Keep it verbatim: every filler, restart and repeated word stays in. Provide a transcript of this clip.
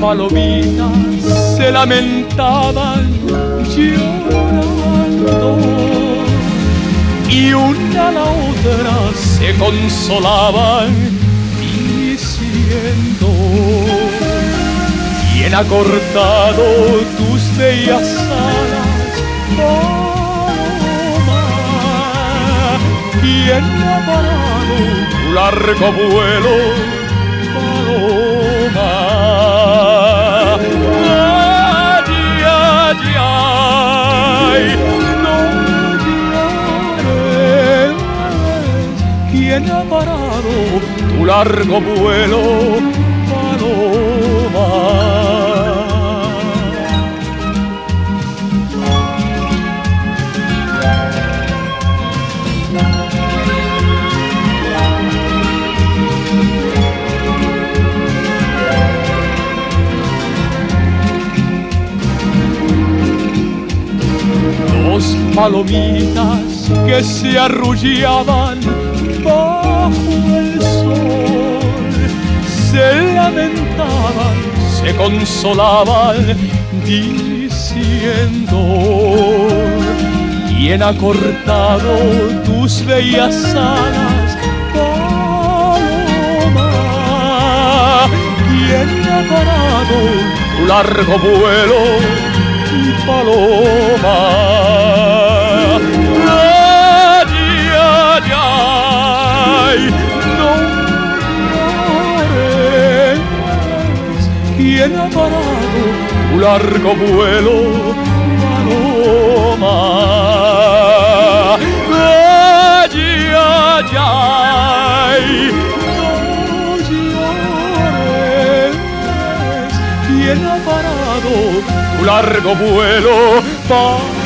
palomitas se lamentaban llorando y una a la otra se consolaban diciendo: ¿quién ha cortado tus bellas alas, paloma? ¿Quién ha parado tu largo vuelo, paloma? Ay, ay, ay, no llores. ¿Quién ha parado tu largo vuelo, paloma? Dos palomitas que se arrullaban bajo el sol se lamentaban, se consolaban diciendo: ¿quién ha cortado tus bellas alas, paloma? ¿Quién ha parado tu largo vuelo, paloma? Ay, ay, ay, no llores. ¿Quién ha parado tu largo vuelo, paloma? Ay, ay, ay, no llores. ¿Quién ha parado tu largo vuelo, paloma?